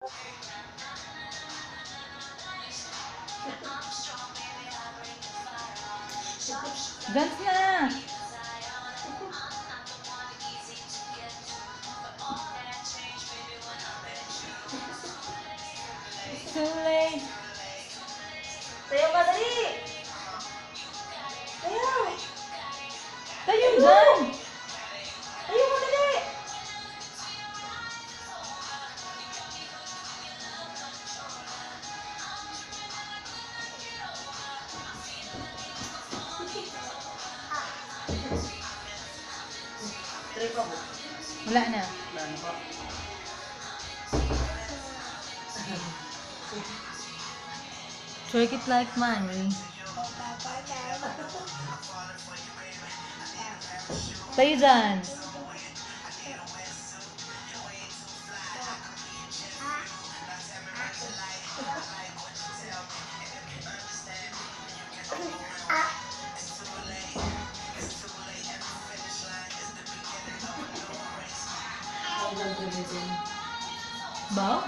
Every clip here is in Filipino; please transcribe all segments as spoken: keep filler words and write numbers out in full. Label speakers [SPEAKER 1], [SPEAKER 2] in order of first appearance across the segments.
[SPEAKER 1] Dance na! Too late.
[SPEAKER 2] Sayo ka, dali! Sayo!
[SPEAKER 1] Tayo dyan!
[SPEAKER 2] Sayo mo, dali! Try pa mo.
[SPEAKER 1] Wala na.
[SPEAKER 2] Wala na pa.
[SPEAKER 1] Twerk it like money. Tayo dyan. Ba?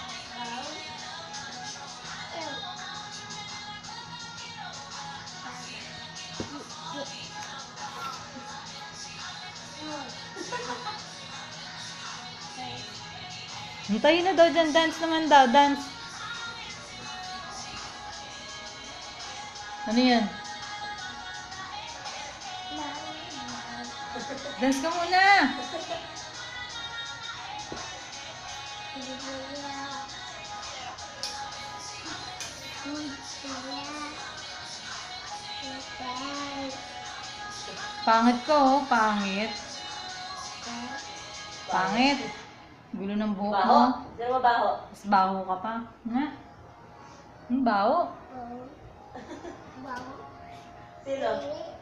[SPEAKER 1] Hintayin na daw dyan. Dance naman daw. Dance. Ano yan? Dance ka muna. Pangit ko, oh. Pangit. Pangit. Gulo ng buhok mo.
[SPEAKER 2] Baho? Sino mo baho?
[SPEAKER 1] Mas baho ka pa. Nga. Ang baho.
[SPEAKER 2] Sino?